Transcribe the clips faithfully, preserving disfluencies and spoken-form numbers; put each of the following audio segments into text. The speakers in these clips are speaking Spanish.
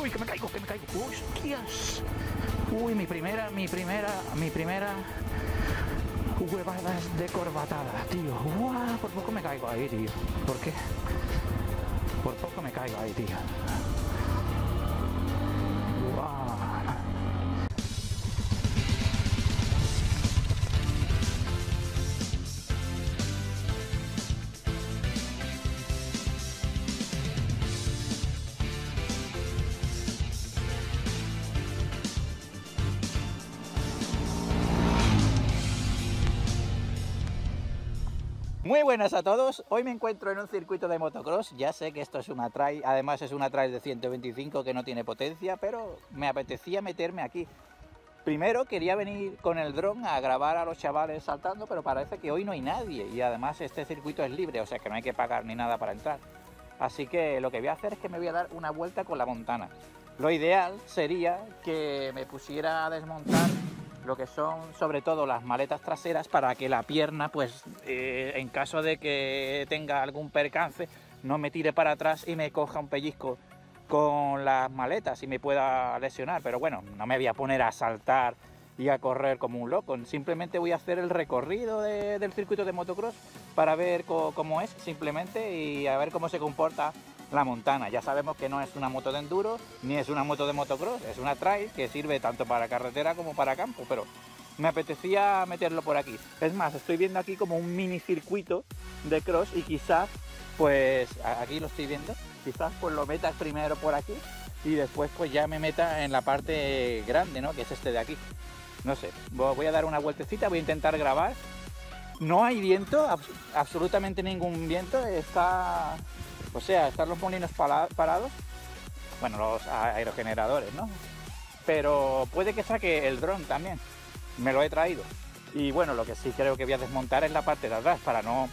Uy, que me caigo, que me caigo. Uy, hostias. Uy, mi primera, mi primera, mi primera huevada de corbatada, tío. Uah, por poco me caigo ahí, tío. ¿Por qué? Por poco me caigo ahí, tío. Uah. Muy buenas a todos, hoy me encuentro en un circuito de motocross. Ya sé que esto es una trail, además es una trail de ciento veinticinco que no tiene potencia, pero me apetecía meterme aquí. Primero quería venir con el dron a grabar a los chavales saltando, pero parece que hoy no hay nadie y además este circuito es libre, o sea que no hay que pagar ni nada para entrar. Así que lo que voy a hacer es que me voy a dar una vuelta con la Montana. Lo ideal sería que me pusiera a desmontar lo que son sobre todo las maletas traseras para que la pierna, pues eh, en caso de que tenga algún percance, no me tire para atrás y me coja un pellizco con las maletas y me pueda lesionar. Pero bueno, no me voy a poner a saltar y a correr como un loco, simplemente voy a hacer el recorrido de, del circuito de motocross para ver co cómo es simplemente y a ver cómo se comporta la Montana. Ya sabemos que no es una moto de enduro ni es una moto de motocross, es una trail que sirve tanto para carretera como para campo, pero me apetecía meterlo por aquí. Es más, estoy viendo aquí como un mini circuito de cross y quizás, pues aquí lo estoy viendo, quizás pues lo metas primero por aquí y después pues ya me meta en la parte grande, ¿no? Que es este de aquí. No sé, voy a dar una vueltecita, voy a intentar grabar. No hay viento, absolutamente ningún viento, está... O sea, están los molinos parados, bueno, los aerogeneradores, ¿no? Pero puede que saque el dron también, me lo he traído. Y bueno, lo que sí creo que voy a desmontar es la parte de atrás para no,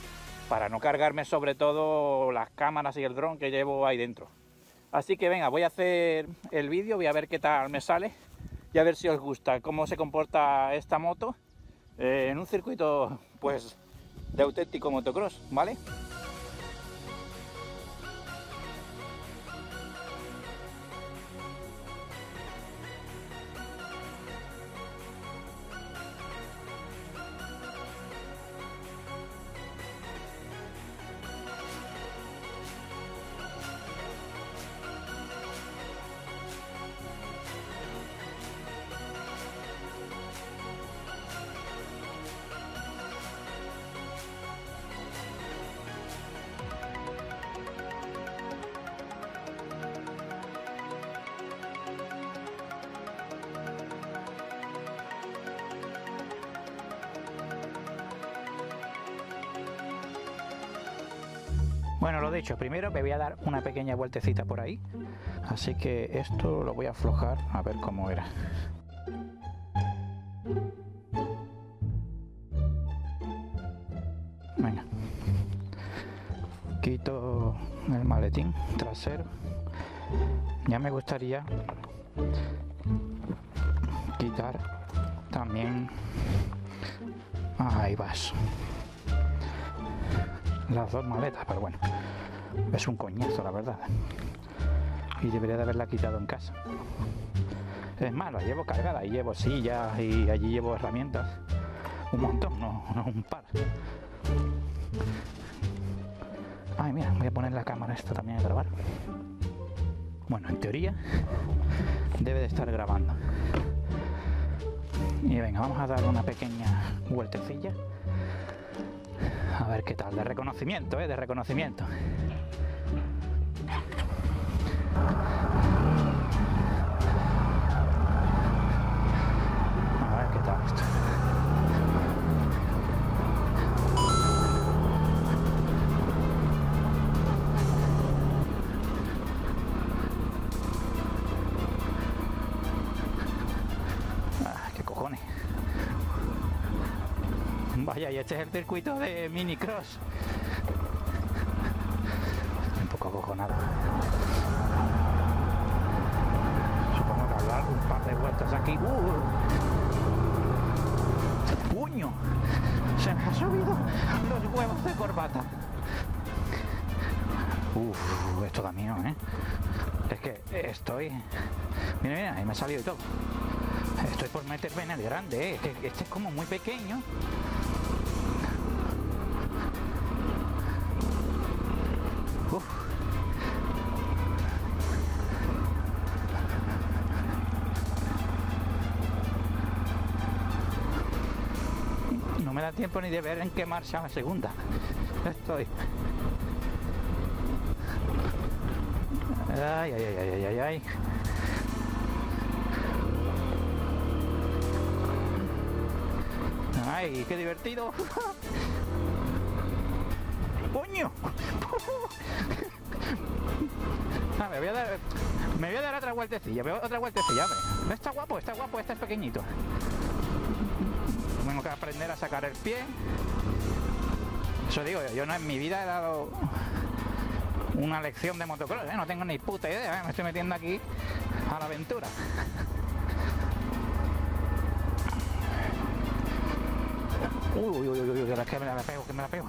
para no cargarme sobre todo las cámaras y el dron que llevo ahí dentro. Así que venga, voy a hacer el vídeo, voy a ver qué tal me sale y a ver si os gusta cómo se comporta esta moto eh, en un circuito pues de auténtico motocross, ¿vale? Bueno, lo dicho, primero me voy a dar una pequeña vueltecita por ahí, así que esto lo voy a aflojar a ver cómo era. Venga, quito el maletín trasero. Ya me gustaría quitar también, ahí vas, las dos maletas, pero bueno, es un coñazo la verdad y debería de haberla quitado en casa. Es más, la llevo cargada y llevo sillas y allí llevo herramientas, un montón, no, no un par. Ay, mira, voy a poner la cámara esta también a grabar. Bueno, en teoría debe de estar grabando. Y venga, vamos a dar una pequeña vueltecilla. A ver qué tal, de reconocimiento, ¿eh? De reconocimiento. A ver qué tal esto. Ah, qué cojones. Vaya, y este es el circuito de mini cross. Un poco acojonado. Supongo que hablar un par de vueltas aquí. ¡Uh! ¡Puño! Se me han subido los huevos de corbata. Uff, esto da miedo, ¿eh? Es que estoy... Mira, mira, ahí me ha salido y todo. Estoy por meterme en el grande, ¿eh? Es que este es como muy pequeño. Uf. No me da tiempo ni de ver en qué marcha la segunda. Estoy. Ay, ay, ay, ay, ay, ay. Ay, qué divertido. ¡Coño! Ah, me voy a dar. Me voy a dar otra vueltecilla, me voy a otra vueltecilla, hombre. Está guapo, está guapo, este es pequeñito. Tengo que aprender a sacar el pie. Eso digo, yo no en mi vida he dado una lección de motocross, ¿eh? No tengo ni puta idea, ¿eh? Me estoy metiendo aquí a la aventura. Uy, uy, uy, uy, uy, es que me la pego, que me la pego.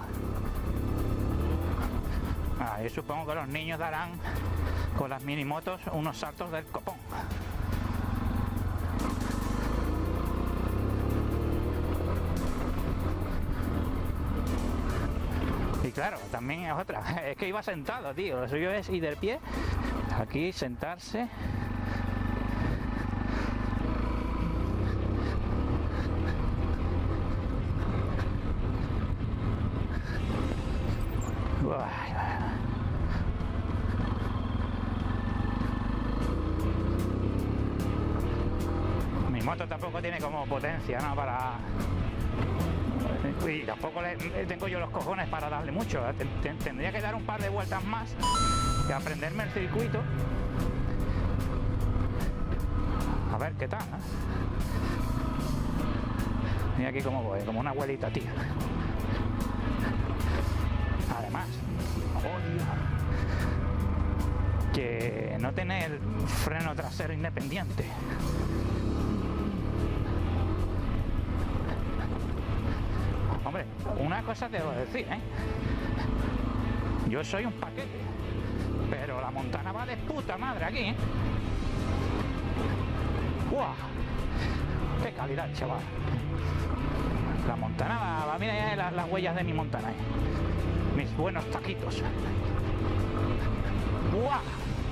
Ah, yo supongo que los niños darán con las minimotos unos saltos del copón. Y claro, también es otra, es que iba sentado, tío, lo suyo es ir del pie, aquí sentarse. Mi moto tampoco tiene como potencia, ¿no? Para... Y tampoco le, tengo yo los cojones para darle mucho. Tendría que dar un par de vueltas más y aprenderme el circuito. A ver qué tal, ¿eh? Mira aquí cómo voy, como una abuelita, tío. Además, odio que no tener freno trasero independiente. Hombre, una cosa te debo decir, ¿eh? Yo soy un paquete, pero la Montana va de puta madre aquí, ¿eh? ¡Guau! ¡Qué calidad, chaval! La Montana va, va mira ya las, las huellas de mi Montana, ¿eh? Mis buenos taquitos. ¡Guau!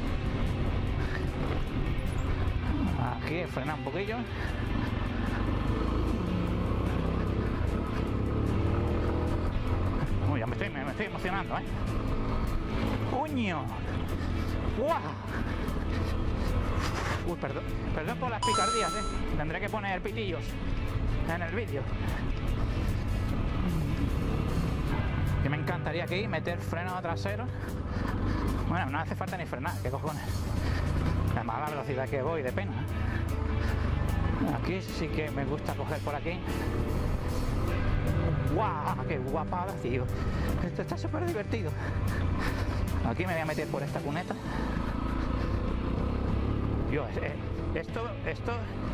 Aquí frena un poquillo. Uy, ya me estoy, me, me estoy emocionando, ¿eh? ¡Coño! ¡Guau! Uy, perdón, perdón por las picardías, ¿eh? Tendré que poner pitillos en el vídeo. Que me encantaría aquí meter freno trasero. Bueno, no hace falta ni frenar, ¿qué cojones? Además a la velocidad que voy, de pena. Aquí sí que me gusta coger por aquí. ¡Guau! ¡Qué guapada, tío! Esto está súper divertido. Aquí me voy a meter por esta cuneta. Dios, eh, esto, esto...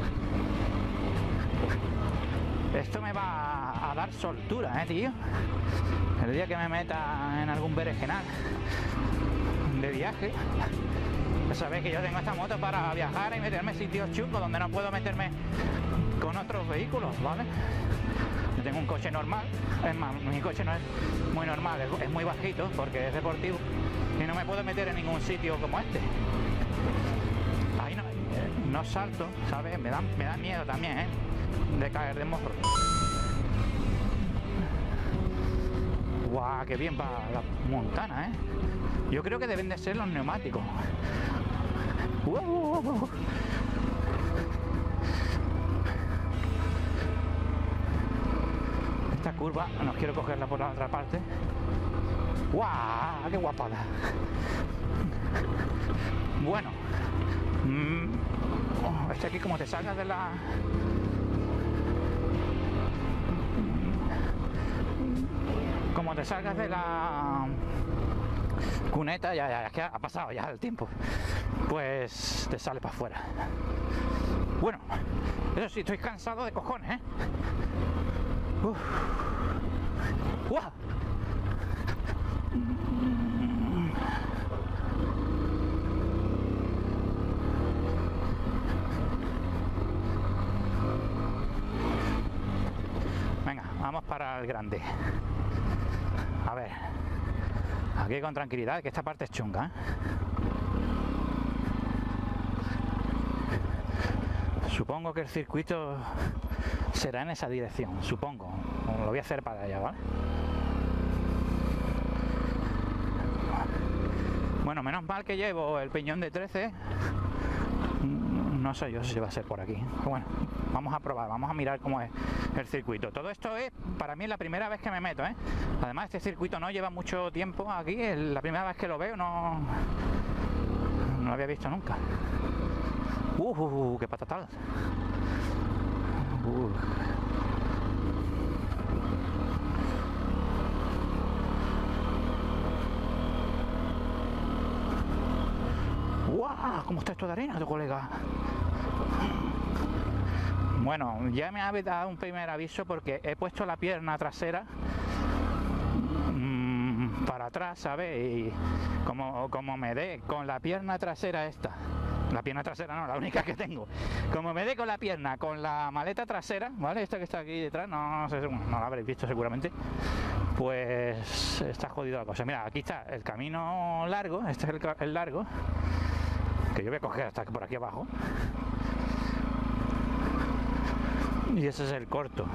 Esto me va a, a dar soltura, ¿eh, tío? El día que me meta en algún berenjenal de viaje, ya sabéis que yo tengo esta moto para viajar y meterme en sitios chungos donde no puedo meterme con otros vehículos, ¿vale? Yo tengo un coche normal, es más, mi coche no es muy normal, es, es muy bajito porque es deportivo y no me puedo meter en ningún sitio como este. Ahí no, eh, no salto, ¿sabes? Me da, me da miedo también, ¿eh? De caer de morro. ¡Guau! ¡Qué bien va la Montana, eh! Yo creo que deben de ser los neumáticos. ¡Wow, wow, wow! Esta curva, no quiero cogerla por la otra parte. ¡Guau! ¡Qué guapada! Bueno. Mm, oh, este aquí como te salgas de la... Como te salgas de la cuneta, ya, ya, ya ha pasado ya el tiempo, pues te sale para afuera. Bueno, eso sí, estoy cansado de cojones, ¿eh? Uf. ¡Guau! vamos para el grande. A ver, aquí con tranquilidad, que esta parte es chunga, ¿eh? Supongo que el circuito será en esa dirección, supongo. Lo voy a hacer para allá, ¿vale? Bueno, menos mal que llevo el piñón de trece. No sé yo si va a ser por aquí. Pero bueno, vamos a probar, vamos a mirar cómo es el circuito. Todo esto es, para mí, la primera vez que me meto, ¿eh? Además, este circuito no lleva mucho tiempo aquí. Es la primera vez que lo veo, no, no lo había visto nunca. Uh, uh, uh qué patatal. Uh. ¡Guau! ¿Cómo está esto de arena, tu colega? Bueno, ya me ha dado un primer aviso porque he puesto la pierna trasera mmm, para atrás, ¿sabes? Y como, como me dé con la pierna trasera esta, la pierna trasera no, la única que tengo, como me dé con la pierna, con la maleta trasera, ¿vale? Esta que está aquí detrás, no, no sé, no la habréis visto seguramente, pues está jodido la cosa. Mira, aquí está el camino largo, este es el, el largo, que yo voy a coger hasta por aquí abajo. Y ese es el corto.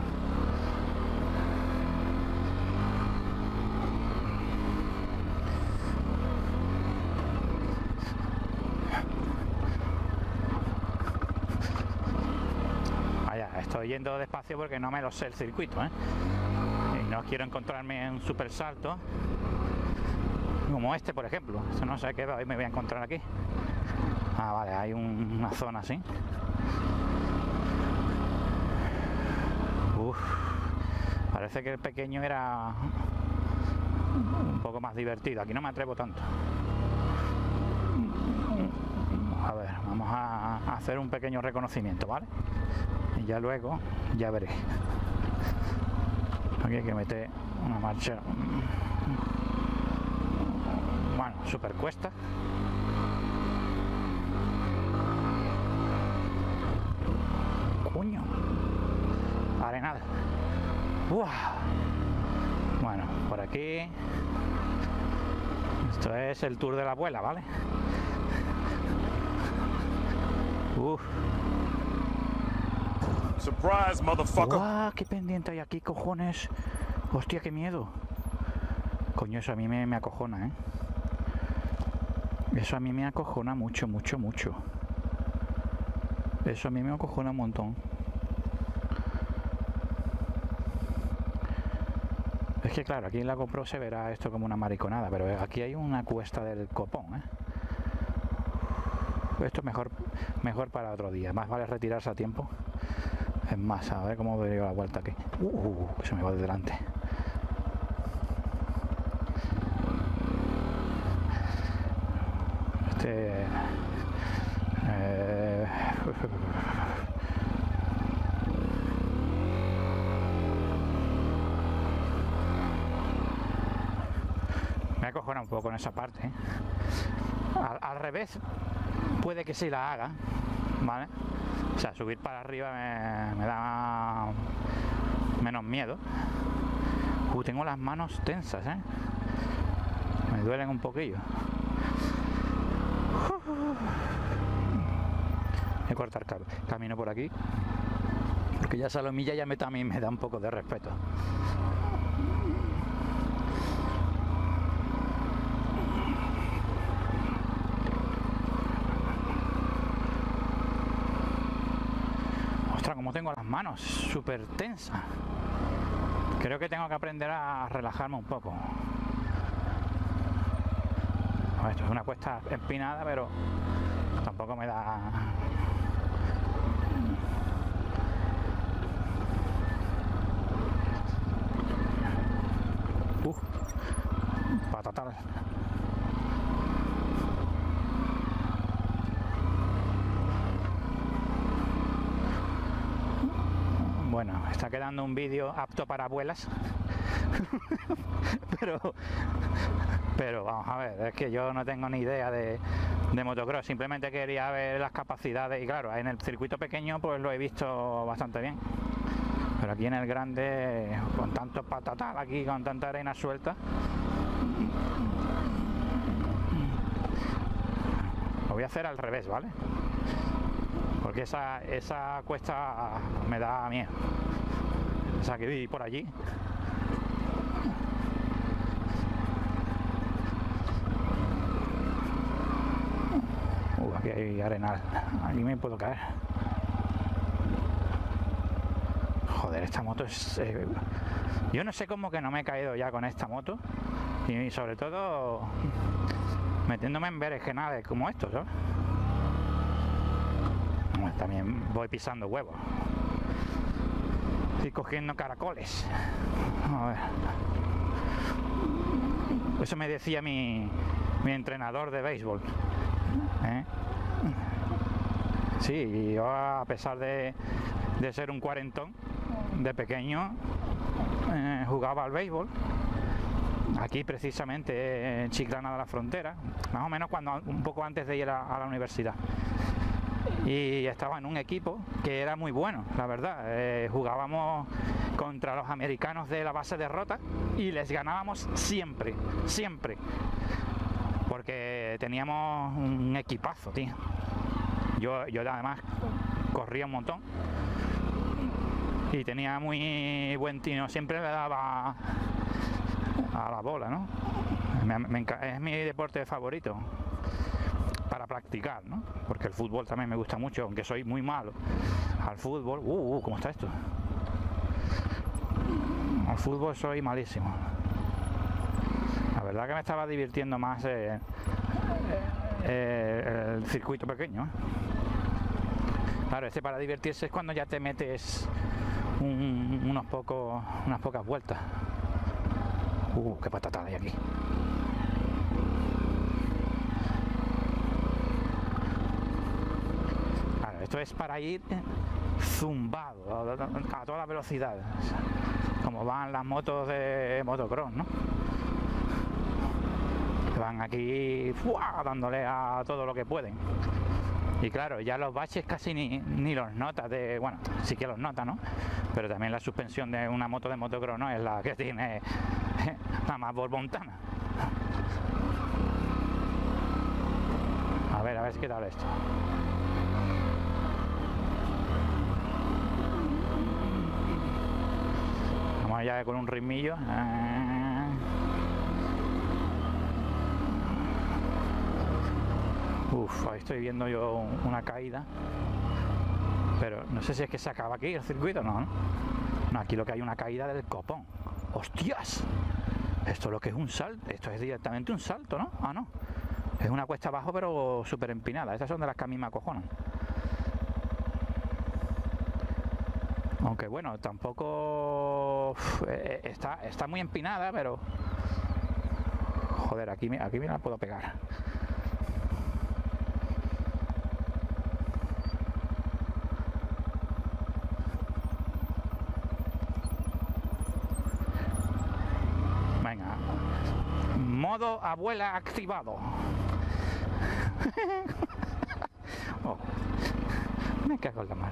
Vaya, estoy yendo despacio porque no me lo sé el circuito, ¿eh? Y no quiero encontrarme en un super salto como este, por ejemplo. Esto no sé qué hoy me voy a encontrar aquí. Ah, vale, hay un, una zona así. Uf, parece que el pequeño era un poco más divertido. Aquí no me atrevo tanto. A ver, vamos a hacer un pequeño reconocimiento, ¿vale? Y ya luego, ya veré. Aquí hay que meter una marcha. Bueno, super cuesta. Coño. Arenada. ¡Uah! Bueno, por aquí. Esto es el tour de la abuela, ¿vale? Uf. Surprise, motherfucker. ¡Uah! ¡Qué pendiente hay aquí, cojones! ¡Hostia, qué miedo! Coño, eso a mí me, me acojona, ¿eh? Eso a mí me acojona mucho, mucho, mucho. Eso a mí me acojona un montón. Es que claro, aquí en la GoPro se verá esto como una mariconada, pero aquí hay una cuesta del copón, ¿eh? Esto es mejor, mejor para otro día. Más vale retirarse a tiempo. Es más, a ver cómo doy la vuelta aquí. Uh, se me va de delante. Este... Eh... Me acojona un poco en esa parte, ¿eh? al, al revés puede que sí la haga, ¿vale? O sea, subir para arriba me, me da menos miedo. Uh, tengo las manos tensas, ¿eh? Me duelen un poquillo. Voy a cortar camino por aquí, porque ya Salomilla ya me, también me da un poco de respeto. Ostras, como tengo las manos súper tensas. Creo que tengo que aprender a relajarme un poco. Esto es una cuesta empinada, pero tampoco me da... Uh, patatal. Bueno, está quedando un vídeo apto para abuelas. pero pero vamos a ver, es que yo no tengo ni idea de, de motocross, simplemente quería ver las capacidades y claro, en el circuito pequeño pues lo he visto bastante bien. Pero aquí en el grande, con tanto patatal aquí, con tanta arena suelta, lo voy a hacer al revés, ¿vale? Porque esa, esa cuesta me da miedo. O sea, que vi por allí. Uh, aquí hay arenal. Aquí me puedo caer. Joder, esta moto es... Eh... Yo no sé cómo que no me he caído ya con esta moto. Y sobre todo metiéndome en berenjenales como estos, ¿sabes? Bueno, también voy pisando huevos. Estoy cogiendo caracoles. A ver. Eso me decía mi, mi entrenador de béisbol. ¿Eh? Sí, yo a pesar de, de ser un cuarentón, de pequeño eh, jugaba al béisbol. Aquí precisamente en Chiclana de la Frontera, más o menos cuando un poco antes de ir a, a la universidad. Y estaba en un equipo que era muy bueno, la verdad. Eh, jugábamos contra los americanos de la base de Rota y les ganábamos siempre, siempre. Porque teníamos un equipazo, tío. Yo, yo además corría un montón y tenía muy buen tino, siempre le daba a la bola, ¿no? Me, me, es mi deporte favorito para practicar, ¿no? Porque el fútbol también me gusta mucho, aunque soy muy malo al fútbol. Uh, uh, ¿cómo está esto? Al fútbol soy malísimo. La verdad que me estaba divirtiendo más eh, eh, el circuito pequeño, ¿eh? Claro, este para divertirse es cuando ya te metes un, unos pocos, unas pocas vueltas. Uh, qué patatada hay aquí. Claro, esto es para ir zumbado a, a toda velocidad, como van las motos de motocross, ¿no? Van aquí ¡fua!, dándole a todo lo que pueden. Y claro, ya los baches casi ni, ni los notas de... Bueno, sí que los notas, ¿no? Pero también la suspensión de una moto de motocross no es la que tiene la más borbontana. A ver, a ver qué tal esto. Vamos ya con un ritmillo. Uf, ahí estoy viendo yo una caída. Pero no sé si es que se acaba aquí el circuito, no, no. No, aquí lo que hay una caída del copón. ¡Hostias! Esto lo que es un salto, esto es directamente un salto, ¿no? Ah, no. Es una cuesta abajo, pero súper empinada. Estas son de las que a mí me acojonan. Aunque bueno, tampoco uf, eh, está, está muy empinada, pero... Joder, aquí, aquí me la puedo pegar. Venga. Modo abuela activado. Oh, me cago en la mar.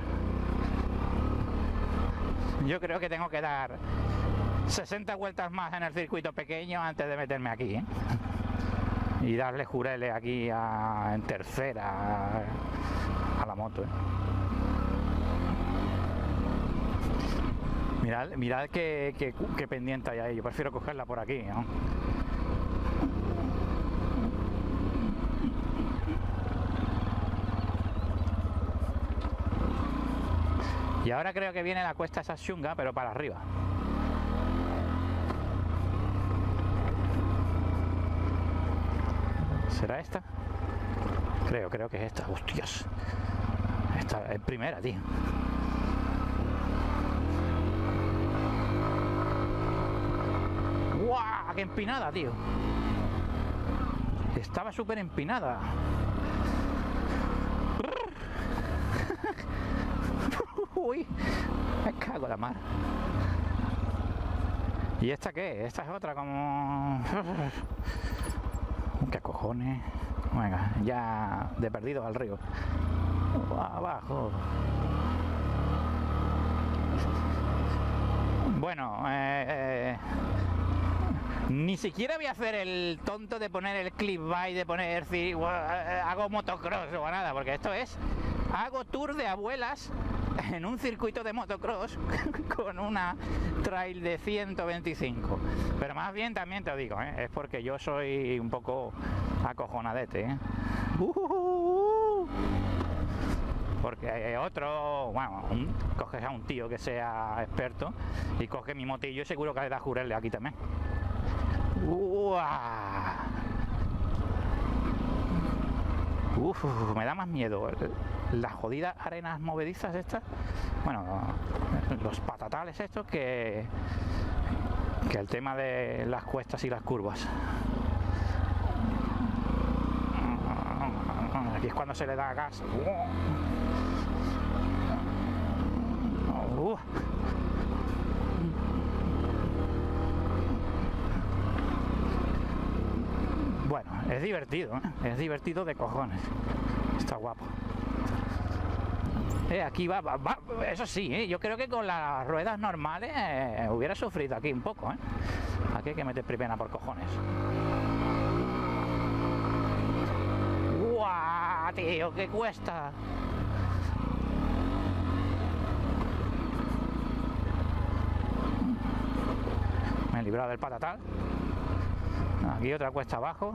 Yo creo que tengo que dar sesenta vueltas más en el circuito pequeño antes de meterme aquí, ¿eh? Y darle jureles aquí a, en tercera a, a la moto, ¿eh? Mirad, mirad qué, qué, qué pendiente hay ahí. Yo prefiero cogerla por aquí, ¿no? Y ahora creo que viene la cuesta esa chunga, pero para arriba. ¿Será esta? Creo, creo que es esta. Hostias. Esta es primera, tío. ¡Guau! ¡Qué empinada, tío! Estaba súper empinada. Uy, me cago en la mar. ¿Y esta qué? Esta es otra como... ¿Qué cojones? Venga, ya de perdidos al río. Abajo. Bueno, eh, eh, ni siquiera voy a hacer el tonto de poner el clip by, de poner decir, hago motocross o nada, porque esto es, hago tour de abuelas en un circuito de motocross con una trail de ciento veinticinco. Pero más bien también te digo, ¿eh? Es porque yo soy un poco acojonadete, ¿eh? Uh-huh. Porque otro, bueno, un, coges a un tío que sea experto y coge mi motillo y seguro que le da jurerle aquí también. ¡Uah! Uf, me da más miedo las jodidas arenas movedizas estas, bueno, los patatales estos, que, que el tema de las cuestas y las curvas. Aquí es cuando se le da gas. Uh. Bueno, es divertido, ¿eh? Es divertido de cojones. Está guapo. Eh, aquí va, va, va, eso sí, ¿eh? Yo creo que con las ruedas normales eh, hubiera sufrido aquí un poco, ¿eh? Aquí hay que meter primera por cojones. ¡Guau, tío! ¿Qué cuesta? Me he librado del patatal. Aquí otra cuesta abajo.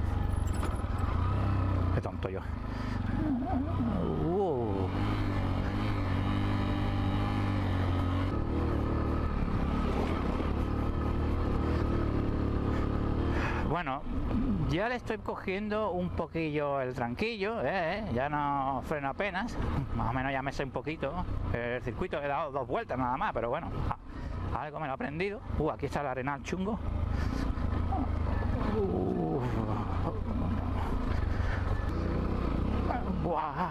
Qué tonto yo. Uh. Bueno, ya le estoy cogiendo un poquillo el tranquillo, ¿eh? Ya no freno apenas. Más o menos ya me sé un poquito el circuito. He dado dos vueltas nada más, pero bueno, algo me lo he aprendido. Uh, aquí está el arenal chungo. Uh. Buah.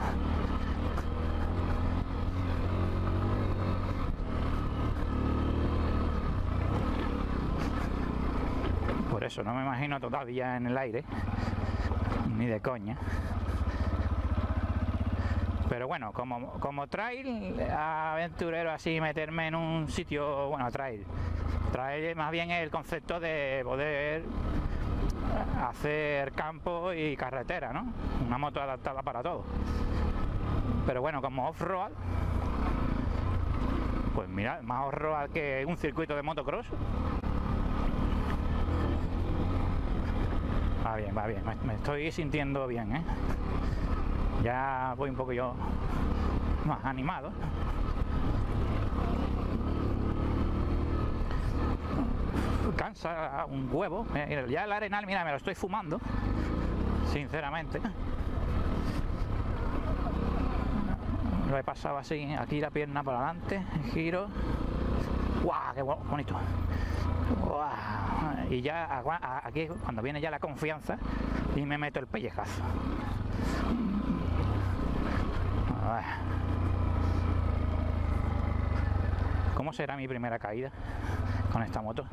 Por eso no me imagino todavía en el aire, ni de coña. Pero bueno, como, como trail aventurero así, meterme en un sitio, bueno, trail. Trail más bien el concepto de poder hacer campo y carretera, ¿no? Una moto adaptada para todo. Pero bueno, como off-road, pues mira, más off-road que un circuito de motocross. Va bien, va bien, me, me estoy sintiendo bien, ¿eh? Ya voy un poco yo más animado. Cansa un huevo. Ya el arenal, mira, me lo estoy fumando, sinceramente. Lo he pasado así, aquí la pierna para adelante, giro. ¡Guau! ¡Qué bonito! ¡Guau! Y ya aquí cuando viene ya la confianza y me meto el pellejazo. ¿Cómo será mi primera caída con esta moto?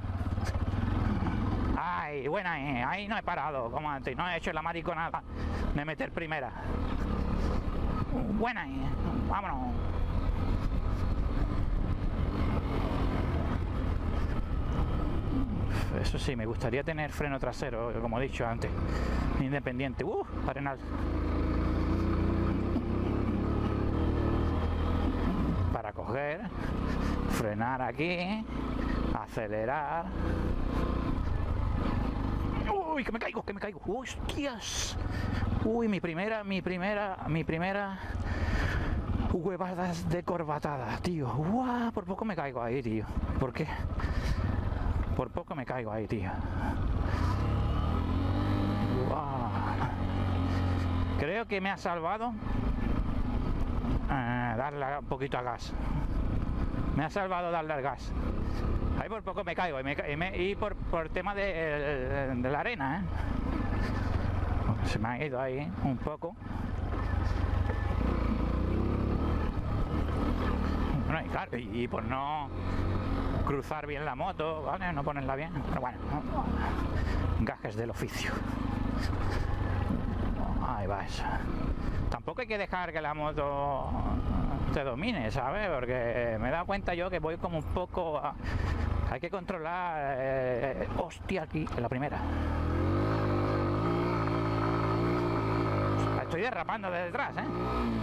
¡Ay, buena! Eh. Ahí no he parado, como antes, no he hecho la mariconada de meter primera. Buena, eh. Vámonos. Eso sí, me gustaría tener freno trasero, como he dicho antes, independiente. ¡Uh! Arenal. Para coger, frenar aquí, acelerar. ¡Uy, que me caigo, que me caigo! ¡Hostias! Uy, mi primera, mi primera, mi primera huevadas de corbatada, tío. ¡Guau! Por poco me caigo ahí, tío. ¿Por qué? Por poco me caigo ahí, tío. ¡Guau! Creo que me ha salvado eh, darle un poquito a gas. Me ha salvado darle al gas. Ahí por poco me caigo y, me, y, me, y por, por tema de, de, de la arena, ¿eh? Se me ha ido ahí ¿eh? un poco. Bueno, y claro, y, y por no cruzar bien la moto, ¿vale? No ponerla bien, pero bueno, gajes del oficio. Ahí va eso. Tampoco hay que dejar que la moto te domine, ¿sabes? Porque me he dado cuenta yo que voy como un poco a... Hay que controlar... Eh, hostia, aquí, en la primera. Estoy derrapando de detrás, ¿eh?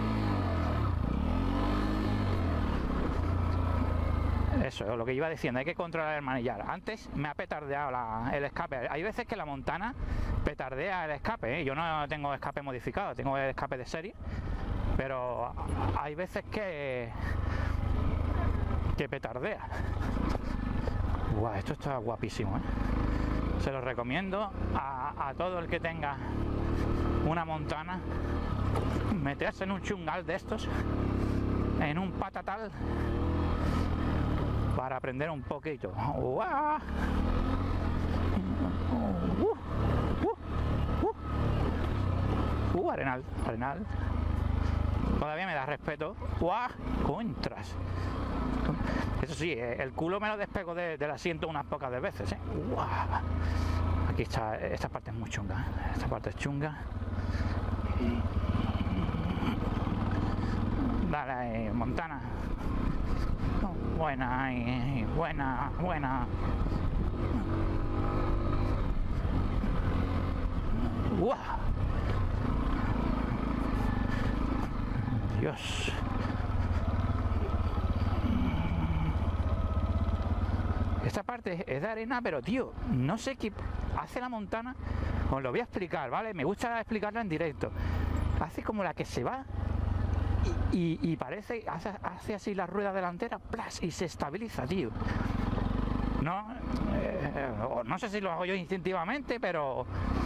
Eso es lo que iba diciendo, hay que controlar el manillar. Antes me ha petardeado la, el escape. Hay veces que la Montana petardea el escape, ¿eh? Yo no tengo escape modificado, tengo el escape de serie. Pero hay veces que... que petardea. Guau, esto está guapísimo, ¿eh? Se lo recomiendo a, a todo el que tenga una Montana, meterse en un chungal de estos, en un patatal, para aprender un poquito. ¡Uah! Uh, uh, uh, uh, arenal, arenal. Todavía me da respeto. ¡Guau! ¡Contras! Eso sí, el culo me lo despego de, del asiento unas pocas de veces, ¿eh? ¡Guau! Aquí está, esta parte es muy chunga, ¿eh? Esta parte es chunga. Dale, eh, Montana. Buena, eh, buena, buena. ¡Guau! Dios. Esta parte es de arena, pero tío, no sé qué hace la Montana. Os lo voy a explicar, ¿vale? Me gusta explicarla en directo. Hace como la que se va y, y, y parece, hace, hace así la rueda delantera, ¡plas! Y se estabiliza, tío. No, eh, no sé si lo hago yo instintivamente, pero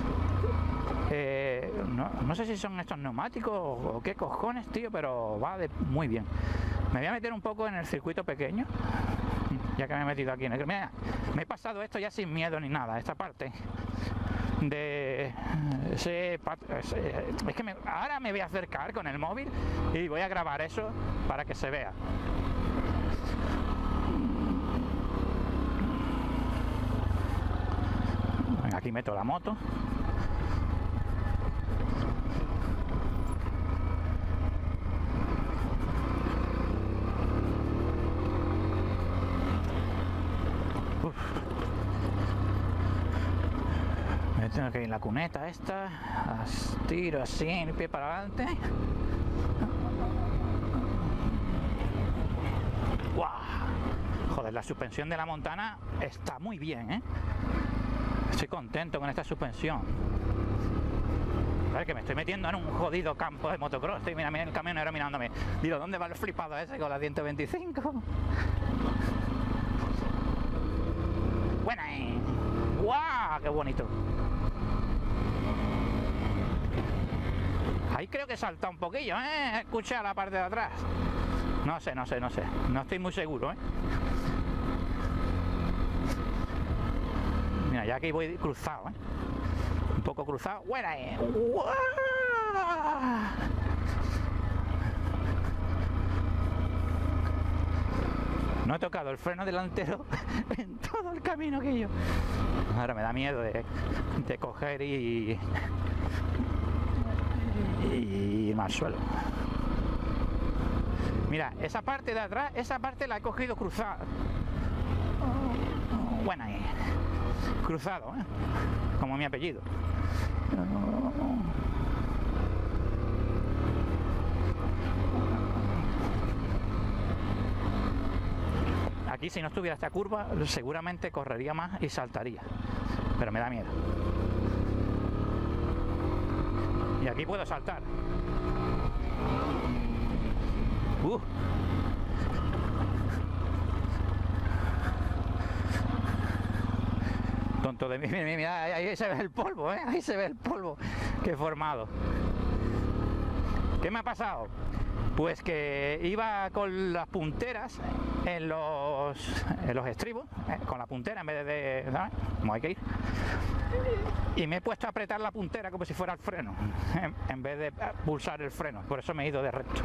eh, no, no sé si son estos neumáticos o, o qué cojones, tío, pero va de muy bien. Me voy a meter un poco en el circuito pequeño, ya que me he metido aquí en el... Mira, me he pasado esto ya sin miedo ni nada, esta parte de ese, ese, es que me, ahora me voy a acercar con el móvil y voy a grabar eso para que se vea. Aquí meto la moto. Uf. Me tengo que ir en la cuneta esta, tiro así, el pie para adelante. ¡Guau! Joder, la suspensión de la Montana está muy bien, ¿eh? Estoy contento con esta suspensión. A ver, que me estoy metiendo en un jodido campo de motocross. Estoy, mira, mira el camionero mirándome. Digo, ¿dónde va el flipado ese con la ciento veinticinco? Buena, ¿eh? ¡Guau! ¡Qué bonito! Ahí creo que salta un poquillo, ¿eh? Escucha la parte de atrás. No sé, no sé, no sé. No estoy muy seguro, ¿eh? Mira, ya que voy cruzado, ¿eh? Un poco cruzado. ¡Buena, eh! ¡Uah! No he tocado el freno delantero en todo el camino que yo. Ahora me da miedo de, de coger y... y irme al suelo. Mira, esa parte de atrás, esa parte la he cogido cruzada. Buena, eh. Cruzado, ¿eh? Como mi apellido. Aquí, si no estuviera esta curva, seguramente correría más y saltaría, pero me da miedo. Y aquí puedo saltar. Uh. Tonto de mí, mira, mira, ahí, ahí se ve el polvo, ¿eh? Ahí se ve el polvo que he formado. ¿Qué me ha pasado? Pues que iba con las punteras en los, en los estribos, ¿eh? Con la puntera en vez de... ¿sabes? Como hay que ir. Y me he puesto a apretar la puntera como si fuera el freno, en, en vez de pulsar el freno. Por eso me he ido de recto.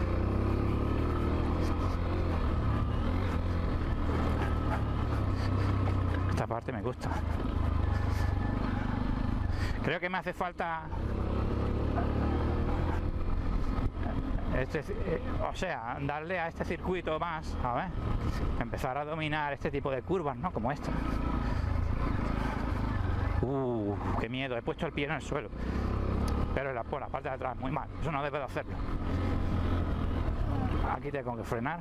Esta parte me gusta. Creo que me hace falta Este, eh, o sea, darle a este circuito más, a ver, empezar a dominar este tipo de curvas, ¿no? Como esta. Uh, qué miedo, he puesto el pie en el suelo. Pero la, por la parte de atrás, muy mal, eso no debo de hacerlo. Aquí tengo que frenar,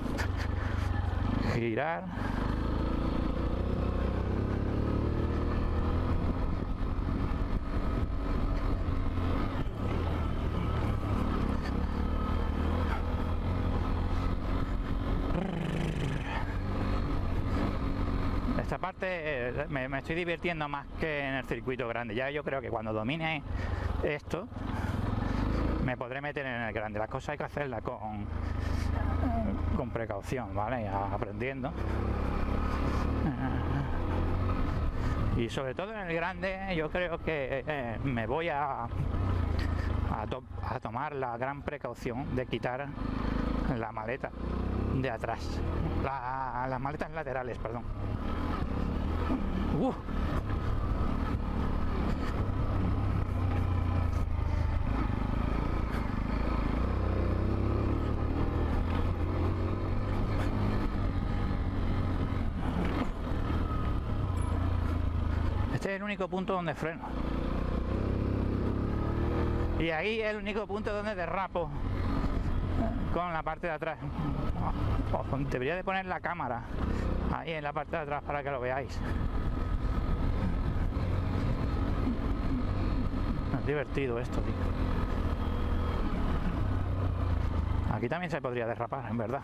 girar. Esta parte eh, me, me estoy divirtiendo más que en el circuito grande. Ya yo creo que cuando domine esto me podré meter en el grande. Las cosas hay que hacerlas con, con precaución, ¿vale? Aprendiendo. Y sobre todo en el grande yo creo que eh, me voy a, a, to a tomar la gran precaución de quitar la maleta de atrás. La, las maletas laterales, perdón. Uh. Este es el único punto donde freno. Y ahí es el único punto donde derrapo con la parte de atrás. Debería de poner la cámara ahí en la parte de atrás para que lo veáis. Es divertido esto, tío. Aquí también se podría derrapar, en verdad.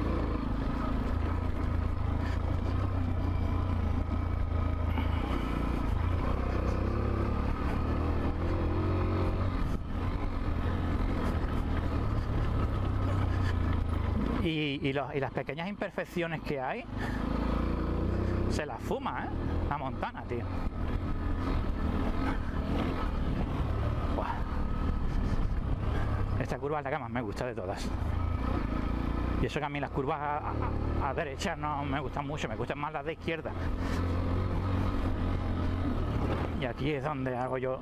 Y, y, los, y las pequeñas imperfecciones que hay se las fuma, ¿eh? La Montana, tío. Buah. Esta curva es la que más me gusta de todas. Y eso que a mí las curvas a, a, a derecha no me gustan mucho, me gustan más las de izquierda. Y aquí es donde hago yo.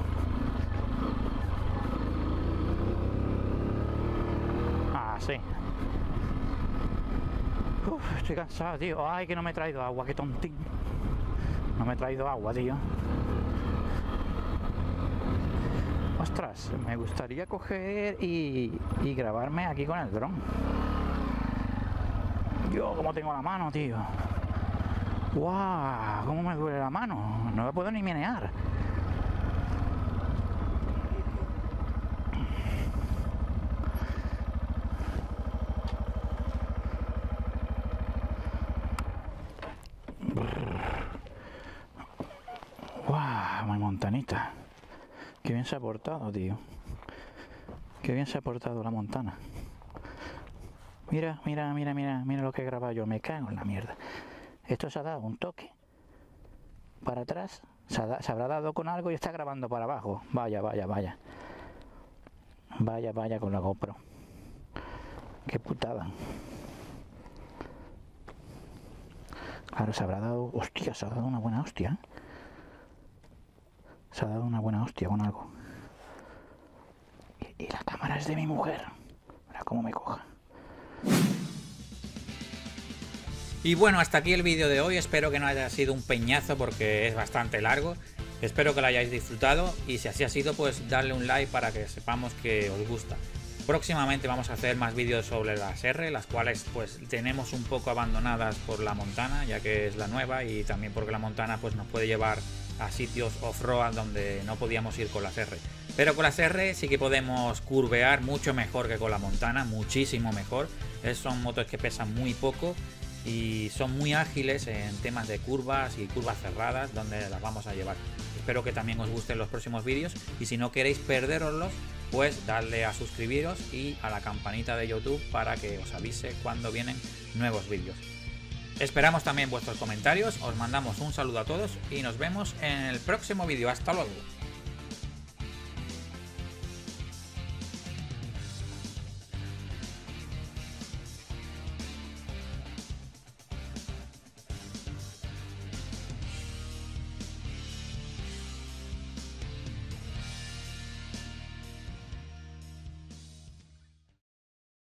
Ah, sí. Uf, estoy cansado, tío. Ay, que no me he traído agua, qué tontín. No me he traído agua, tío. Ostras, me gustaría coger y, y grabarme aquí con el dron. Yo, cómo tengo la mano, tío. ¡Guau! ¿Cómo me duele la mano? No me puedo ni menear. ¡Guau! Mi montanita. Qué bien se ha portado, tío. Qué bien se ha portado la Montana. Mira, mira, mira, mira, mira lo que he grabado yo. Me cago en la mierda. Esto se ha dado un toque para atrás. Se, ha, se habrá dado con algo y está grabando para abajo. Vaya, vaya, vaya. Vaya, vaya con la GoPro. Qué putada. Claro, se habrá dado... Hostia, se ha dado una buena hostia. Se ha dado una buena hostia con algo. Y, y la cámara es de mi mujer. Mira cómo me coja. Y bueno, hasta aquí el vídeo de hoy. Espero que no haya sido un peñazo porque es bastante largo. Espero que lo hayáis disfrutado y si así ha sido, pues darle un like para que sepamos que os gusta. Próximamente vamos a hacer más vídeos sobre las R, las cuales pues tenemos un poco abandonadas por la Montana, ya que es la nueva, y también porque la Montana pues nos puede llevar a sitios off-road donde no podíamos ir con las R. Pero con las R sí que podemos curvear mucho mejor que con la Montana, muchísimo mejor. Es, son motos que pesan muy poco y son muy ágiles en temas de curvas y curvas cerradas, donde las vamos a llevar. Espero que también os gusten los próximos vídeos y si no queréis perderoslos, pues darle a suscribiros y a la campanita de YouTube para que os avise cuando vienen nuevos vídeos. Esperamos también vuestros comentarios, os mandamos un saludo a todos y nos vemos en el próximo vídeo. Hasta luego.